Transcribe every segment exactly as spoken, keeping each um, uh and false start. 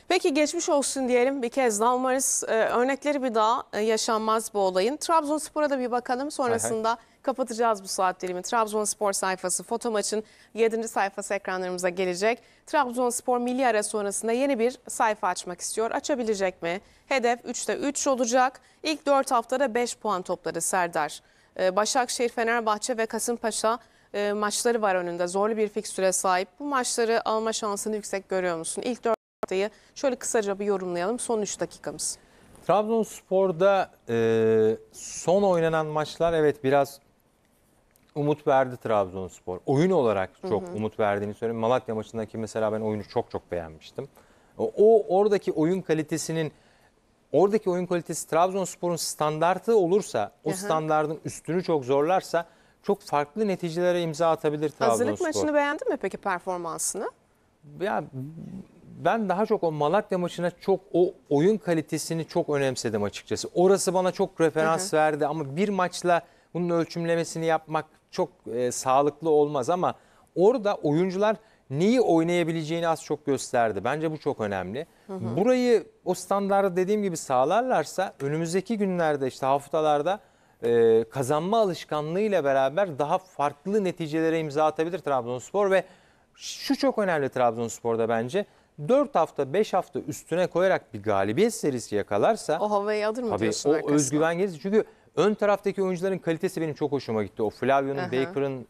Peki geçmiş olsun diyelim bir kez daha. Umarız e, örnekleri bir daha e, yaşanmaz bu olayın. Trabzonspor'a da bir bakalım. Sonrasında hay hay. kapatacağız bu saat dilimi. Trabzonspor sayfası foto maçın yedinci sayfası ekranlarımıza gelecek. Trabzonspor milli ara sonrasında yeni bir sayfa açmak istiyor. Açabilecek mi? Hedef üçte üç olacak. İlk dört haftada beş puan topladı Serdar. E, Başakşehir, Fenerbahçe ve Kasımpaşa e, maçları var önünde. Zorlu bir fikstüre sahip. Bu maçları alma şansını yüksek görüyor musun? İlk dört haftayı şöyle kısaca bir yorumlayalım. Son üç dakikamız. Trabzonspor'da e, son oynanan maçlar evet biraz umut verdi Trabzonspor. Oyun olarak çok hı hı. umut verdiğini söyleyeyim. Malatya maçındaki mesela ben oyunu çok çok beğenmiştim. O, o oradaki oyun kalitesinin oradaki oyun kalitesi Trabzonspor'un standartı olursa, o hı hı. standardın üstünü çok zorlarsa çok farklı neticelere imza atabilir Trabzonspor. Hazırlık maçını beğendin mi peki performansını? Ya ben daha çok o Malatya maçına çok o oyun kalitesini çok önemsedim açıkçası. Orası bana çok referans hı hı. verdi ama bir maçla bunun ölçümlemesini yapmak çok e, sağlıklı olmaz ama orada oyuncular neyi oynayabileceğini az çok gösterdi. Bence bu çok önemli. Hı hı. Burayı o standardı dediğim gibi sağlarlarsa önümüzdeki günlerde işte haftalarda e, kazanma alışkanlığıyla beraber daha farklı neticelere imza atabilir Trabzonspor ve şu çok önemli Trabzonspor'da bence. dört hafta beş hafta üstüne koyarak bir galibiyet serisi yakalarsa o havayı alır mı tabii diyorsun o arkasına? Özgüven gelir. Çünkü ön taraftaki oyuncuların kalitesi benim çok hoşuma gitti. O Flavio'nun, Baker'ın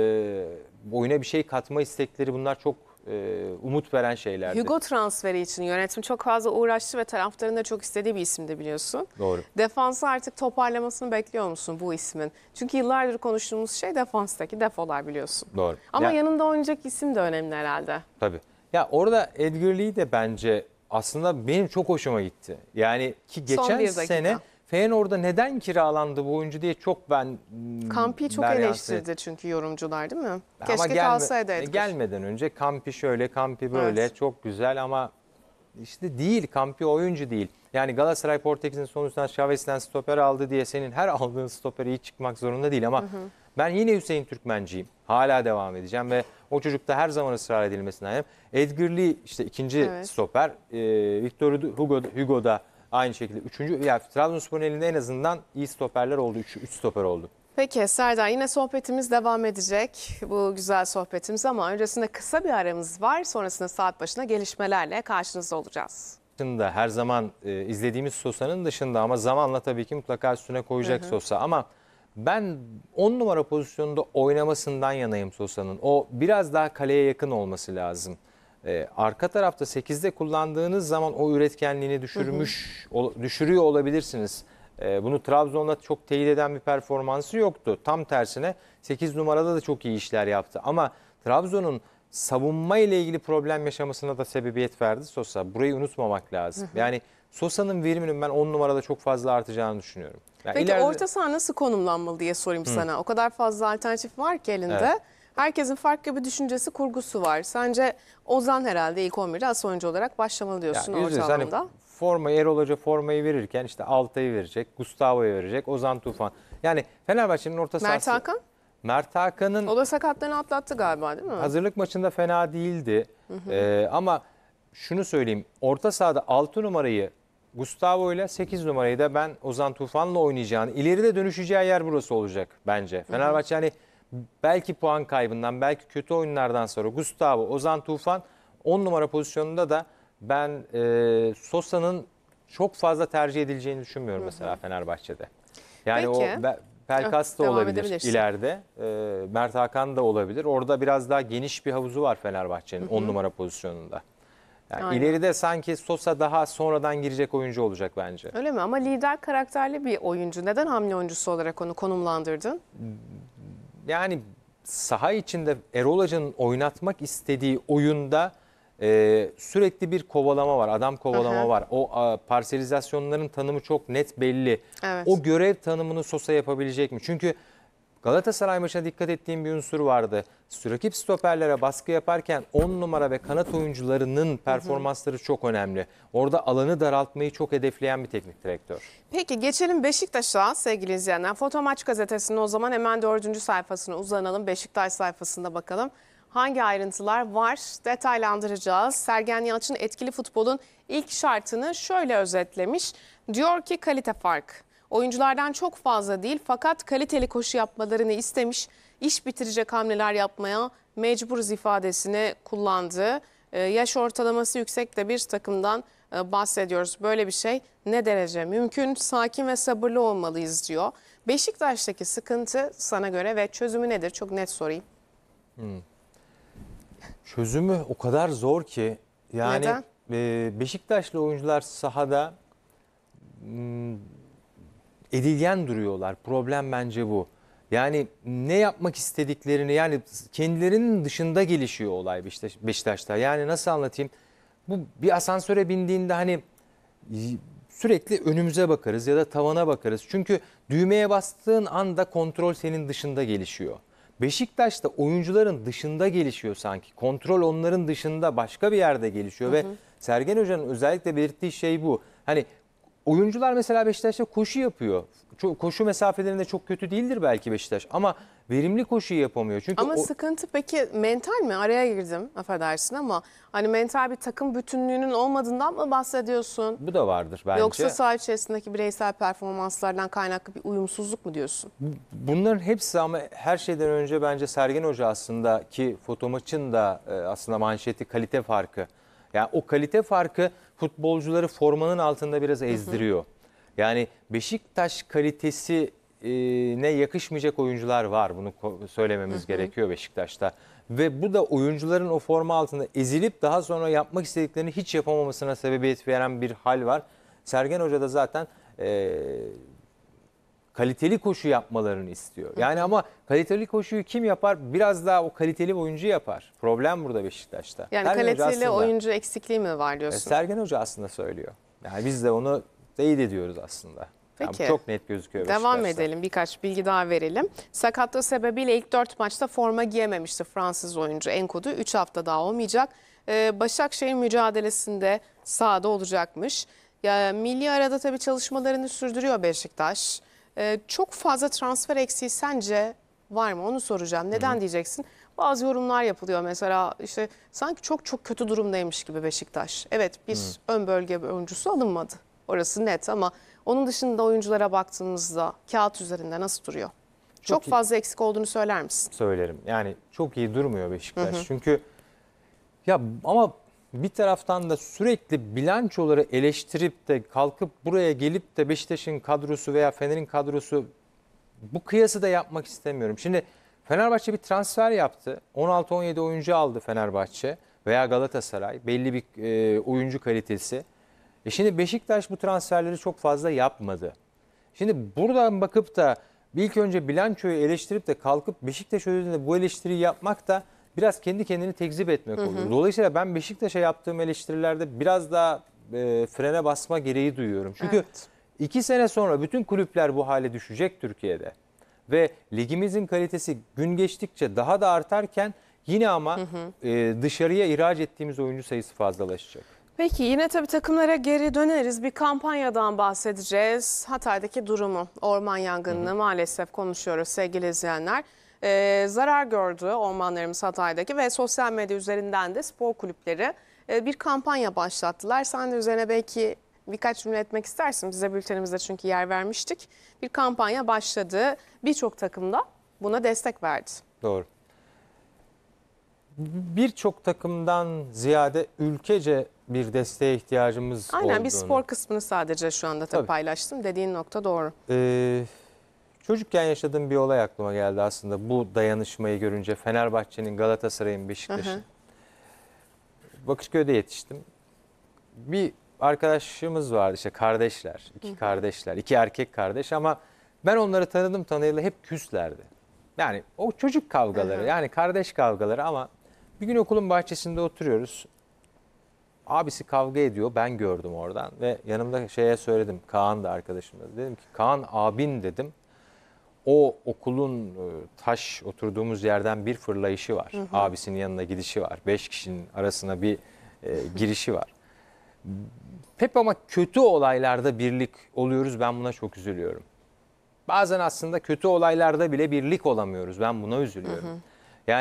e, oyuna bir şey katma istekleri bunlar çok e, umut veren şeylerdi. Hugo transferi için yönetim çok fazla uğraştı ve taraftarın da çok istediği bir isim de biliyorsun. Doğru. Defansı artık toparlamasını bekliyor musun bu ismin? Çünkü yıllardır konuştuğumuz şey defanstaki defolar biliyorsun. Doğru. Ama ya, yanında oynayacak isim de önemli herhalde. Tabii. Ya orada Edgar Lee de bence aslında benim çok hoşuma gitti. Yani ki geçen sene Feyenoord'a neden kiralandı bu oyuncu diye çok ben Kampi'yi çok eleştirdi çünkü yorumcular değil mi? Keşke ama gelme, kalsaydı Edgar. Gelmeden önce Kampi şöyle, Kampi böyle evet. çok güzel ama işte değil. Kampi oyuncu değil. Yani Galatasaray Portekiz'in sonuçtan Chavez'den stoper aldı diye senin her aldığın stoper iyi çıkmak zorunda değil ama hı hı. ben yine Hüseyin Türkmenciyim. Hala devam edeceğim ve o çocukta her zaman ısrar edilmesine yanayım. Edgar Lee işte ikinci evet. stoper. E, Victor Hugo, Hugo da aynı şekilde üçüncü. Yani Trabzonspor'un elinde en azından iyi stoperler oldu. Üç, üç stoper oldu. Peki Serdar yine sohbetimiz devam edecek. Bu güzel sohbetimiz ama öncesinde kısa bir aramız var. Sonrasında saat başına gelişmelerle karşınızda olacağız. Dışında her zaman e, izlediğimiz Sosa'nın dışında ama zamanla tabii ki mutlaka üstüne koyacak hı hı. Sosa ama ben on numara pozisyonunda oynamasından yanayım Sosa'nın. O biraz daha kaleye yakın olması lazım. Ee, arka tarafta sekizde kullandığınız zaman o üretkenliğini düşürmüş, hı hı. O, düşürüyor olabilirsiniz. Ee, bunu Trabzon'da çok teyit eden bir performansı yoktu. Tam tersine sekiz numarada da çok iyi işler yaptı. Ama Trabzon'un savunma ile ilgili problem yaşamasına da sebebiyet verdi Sosa. Burayı unutmamak lazım. Hı hı. Yani Sosa'nın veriminin ben on numarada çok fazla artacağını düşünüyorum. Yani peki ileride... orta saha nasıl konumlanmalı diye sorayım Hı. sana. O kadar fazla alternatif var ki elinde. Evet. Herkesin farklı bir düşüncesi, kurgusu var. Sence Ozan herhalde ilk on birde as oyuncu olarak başlamalı diyorsun ya, orta alanda. Hani formayı Erol Hoca formayı verirken işte Altay'ı verecek, Gustavo'yu verecek, Ozan Tufan. Yani Fenerbahçe'nin orta sahası... Mert Hakan? Mert Hakan'ın... O da sakatlarını atlattı galiba değil mi? Hazırlık maçında fena değildi. Hı hı. Ee, ama şunu söyleyeyim. Orta sahada altı numarayı Gustavo ile sekiz numarayı da ben Ozan Tufan'la oynayacağını, ileride dönüşeceği yer burası olacak bence. Fenerbahçe hani belki puan kaybından, belki kötü oyunlardan sonra Gustavo, Ozan Tufan on numara pozisyonunda da ben e, Sosa'nın çok fazla tercih edileceğini düşünmüyorum hı hı. mesela Fenerbahçe'de. Yani Peki. o Pelkas da olabilir ileride. E, Mert Hakan da olabilir. Orada biraz daha geniş bir havuzu var Fenerbahçe'nin on numara pozisyonunda. Yani ileride sanki Sosa daha sonradan girecek oyuncu olacak bence. Öyle mi? Ama lider karakterli bir oyuncu. Neden hamle oyuncusu olarak onu konumlandırdın? Yani saha içinde Erol Hoca'nın oynatmak istediği oyunda e, sürekli bir kovalama var. Adam kovalama Aha. var. O a, parselizasyonların tanımı çok net belli. Evet. O görev tanımını Sosa yapabilecek mi? Çünkü Galatasaray maçına dikkat ettiğim bir unsur vardı. Rakip stoperlere baskı yaparken on numara ve kanat oyuncularının performansları hı hı. çok önemli. Orada alanı daraltmayı çok hedefleyen bir teknik direktör. Peki geçelim Beşiktaş'a sevgili izleyenler. Foto Maç gazetesinin o zaman hemen dördüncü sayfasına uzanalım. Beşiktaş sayfasında bakalım. hangi ayrıntılar var detaylandıracağız. Sergen Yalçın etkili futbolun ilk şartını şöyle özetlemiş. Diyor ki kalite farkı. Oyunculardan çok fazla değil fakat kaliteli koşu yapmalarını istemiş. İş bitirecek hamleler yapmaya mecburuz ifadesini kullandı. Ee, yaş ortalaması yüksek de bir takımdan e, bahsediyoruz. Böyle bir şey ne derece mümkün? Sakin ve sabırlı olmalıyız diyor. Beşiktaş'taki sıkıntı sana göre ve çözümü nedir? Çok net sorayım. Hmm. Çözümü o kadar zor ki yani Neden? e, Beşiktaşlı oyuncular sahada m, edilgen duruyorlar. Problem bence bu. Yani ne yapmak istediklerini yani kendilerinin dışında gelişiyor olay Beşiktaş, Beşiktaş'ta. Yani nasıl anlatayım? Bu bir asansöre bindiğinde hani sürekli önümüze bakarız ya da tavana bakarız. Çünkü düğmeye bastığın anda kontrol senin dışında gelişiyor. Beşiktaş'ta oyuncuların dışında gelişiyor sanki. Kontrol onların dışında başka bir yerde gelişiyor. Hı hı. Ve Sergen Hoca'nın özellikle belirttiği şey bu. Hani oyuncular mesela Beşiktaş'ta koşu yapıyor. Çok, koşu mesafelerinde çok kötü değildir belki Beşiktaş ama verimli koşuyu yapamıyor. Çünkü Ama o... sıkıntı peki mental mi? Araya girdim affedersin ama hani mental bir takım bütünlüğünün olmadığından mı bahsediyorsun? Bu da vardır bence. Yoksa saha içerisindeki bireysel performanslardan kaynaklı bir uyumsuzluk mu diyorsun? Bunların hepsi ama her şeyden önce bence Sergen Hoca aslında ki foto maçın da aslında manşeti kalite farkı. Yani o kalite farkı futbolcuları formanın altında biraz ezdiriyor. Hı hı. Yani Beşiktaş kalitesi ne yakışmayacak oyuncular var. Bunu söylememiz hı hı. gerekiyor Beşiktaş'ta. Ve bu da oyuncuların o forma altında ezilip daha sonra yapmak istediklerini hiç yapamamasına sebebiyet veren bir hal var. Sergen Hoca da zaten e, kaliteli koşu yapmalarını istiyor. Yani hı hı. ama kaliteli koşuyu kim yapar? Biraz daha o kaliteli oyuncu yapar. Problem burada Beşiktaş'ta. Yani Sergen kaliteli aslında, oyuncu eksikliği mi var diyorsun? Sergen Hoca aslında söylüyor. Yani biz de onu teyit ediyoruz aslında. Yani Peki. Çok net gözüküyor Beşiktaş'ta. Devam edelim. Birkaç bilgi daha verelim. Sakatlığı sebebiyle ilk dört maçta forma giyememişti Fransız oyuncu Enkudu. üç hafta daha olmayacak. Ee, Başakşehir mücadelesinde sahada olacakmış. Ya, milli arada tabii çalışmalarını sürdürüyor Beşiktaş. Ee, çok fazla transfer eksiği sence var mı? Onu soracağım. Neden Hı-hı. diyeceksin? Bazı yorumlar yapılıyor mesela işte sanki çok çok kötü durumdaymış gibi Beşiktaş. Evet bir Hı-hı. ön bölge oyuncusu alınmadı. Orası net ama onun dışında oyunculara baktığımızda kağıt üzerinde nasıl duruyor? Çok, çok fazla eksik olduğunu söyler misin? Söylerim. Yani çok iyi durmuyor Beşiktaş. Hı hı. Çünkü ya ama bir taraftan da sürekli bilançoları eleştirip de kalkıp buraya gelip de Beşiktaş'ın kadrosu veya Fener'in kadrosu bu kıyası da yapmak istemiyorum. Şimdi Fenerbahçe bir transfer yaptı. on altı on yedi oyuncu aldı Fenerbahçe veya Galatasaray. Belli bir e, oyuncu kalitesi. E şimdi Beşiktaş bu transferleri çok fazla yapmadı. Şimdi buradan bakıp da ilk önce bilançoyu eleştirip de kalkıp Beşiktaş özelinde bu eleştiriyi yapmak da biraz kendi kendini tekzip etmek olur. Hı hı. Dolayısıyla ben Beşiktaş'a yaptığım eleştirilerde biraz daha e, frene basma gereği duyuyorum. Çünkü evet. iki sene sonra bütün kulüpler bu hale düşecek Türkiye'de. Ve ligimizin kalitesi gün geçtikçe daha da artarken yine ama hı hı. E, dışarıya ihraç ettiğimiz oyuncu sayısı fazlalaşacak. Peki yine tabii takımlara geri döneriz. Bir kampanyadan bahsedeceğiz. Hatay'daki durumu, orman yangınını hı hı. maalesef konuşuyoruz sevgili izleyenler. Ee, zarar gördü ormanlarımız Hatay'daki ve sosyal medya üzerinden de spor kulüpleri e, bir kampanya başlattılar. Sen de üzerine belki birkaç cümle etmek istersin. Bize bültenimizde çünkü yer vermiştik. Bir kampanya başladı. Birçok takımda buna destek verdi. Doğru. Birçok takımdan ziyade ülkece bir desteğe ihtiyacımız Aynen, olduğunu. Aynen bir spor kısmını sadece şu anda tabii, tabii. paylaştım. Dediğin nokta doğru. Ee, çocukken yaşadığım bir olay aklıma geldi aslında. Bu dayanışmayı görünce Fenerbahçe'nin, Galatasaray'ın, Beşiktaş'ın. Bakırköy'de yetiştim. Bir arkadaşımız vardı işte kardeşler, iki hı hı. kardeşler, iki erkek kardeş ama ben onları tanıdım tanıyalı hep küslerdi. Yani o çocuk kavgaları, hı hı. yani kardeş kavgaları ama bir gün okulun bahçesinde oturuyoruz. Abisi kavga ediyor. Ben gördüm oradan ve yanımda şeye söyledim. Kaan da arkadaşım da. Dedim ki Kaan abin dedim. O okulun taş oturduğumuz yerden bir fırlayışı var. Hı hı. Abisinin yanına gidişi var. Beş kişinin arasına bir e, girişi var. Hep ama kötü olaylarda birlik oluyoruz. Ben buna çok üzülüyorum. Bazen aslında kötü olaylarda bile birlik olamıyoruz. Ben buna üzülüyorum. Hı hı. Yani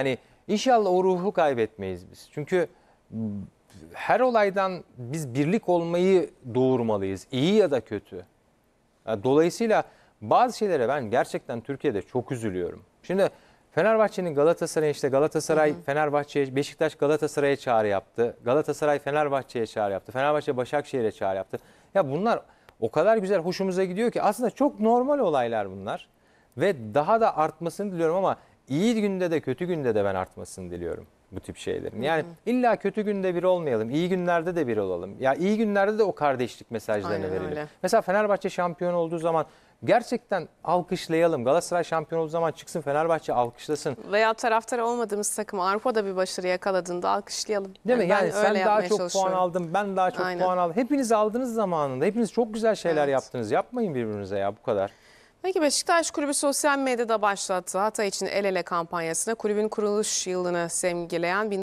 İnşallah o ruhu kaybetmeyiz biz. Çünkü her olaydan biz birlik olmayı doğurmalıyız. İyi ya da kötü. Dolayısıyla bazı şeylere ben gerçekten Türkiye'de çok üzülüyorum. Şimdi Fenerbahçe'nin Galatasaray'a işte Galatasaray, Fenerbahçe'ye, Beşiktaş Galatasaray'a çağrı yaptı. Galatasaray Fenerbahçe'ye çağrı yaptı. Fenerbahçe Başakşehir'e çağrı yaptı. Ya bunlar o kadar güzel hoşumuza gidiyor ki aslında çok normal olaylar bunlar. Ve daha da artmasını diliyorum ama iyi günde de kötü günde de ben artmasını diliyorum bu tip şeylerin. Yani illa kötü günde bir olmayalım, iyi günlerde de bir olalım. Ya iyi günlerde de o kardeşlik mesajlarını Aynen verelim. öyle. Mesela Fenerbahçe şampiyon olduğu zaman gerçekten alkışlayalım. Galatasaray şampiyon olduğu zaman çıksın Fenerbahçe alkışlasın. Veya taraftarı olmadığımız takım Avrupa'da bir başarı yakaladığında alkışlayalım. Değil mi? ben Yani sen öyle daha yapmaya çok puan çalışıyorum. aldın, ben daha çok Aynen. puan aldım. Hepiniz aldınız zamanında. Hepiniz çok güzel şeyler Evet. yaptınız. Yapmayın birbirinize ya bu kadar. Peki Beşiktaş Kulübü sosyal medyada başlattı Hatay için el ele kampanyasına kulübün kuruluş yılını simgeleyen